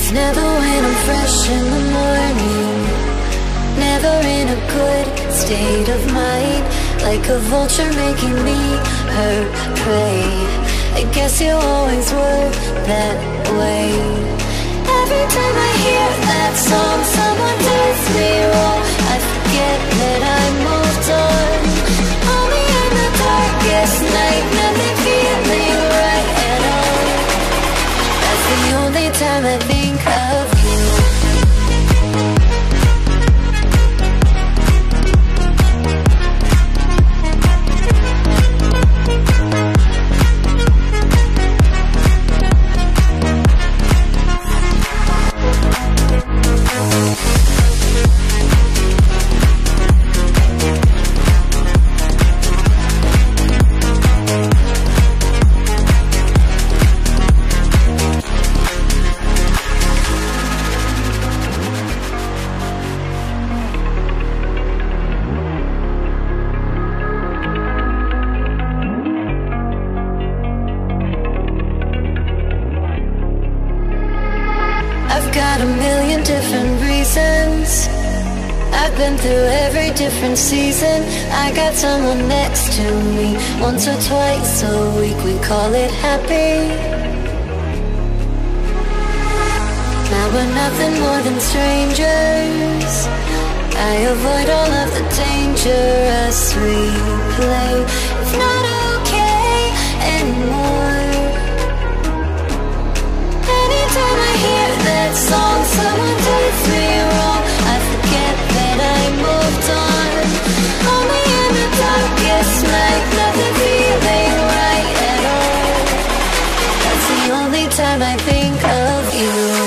Never when I'm fresh in the morning, never in a good state of mind, like a vulture making me her prey. I guess you always were that way. Every time I hear that song, someone does me wrong, I forget that I moved on. Only in the darkest night, nothing feeling right at all. That's the only time I think of you. I've got a million different reasons. I've been through every different season. I got someone next to me once or twice a week, we call it happy. Now we're nothing more than strangers. I avoid all of the dangerous replay. It's not okay anymore. Anytime I hear that song, someone does me wrong, I forget that I moved on. Only in the darkest night, nothing feeling right at all. That's the only time I think of you.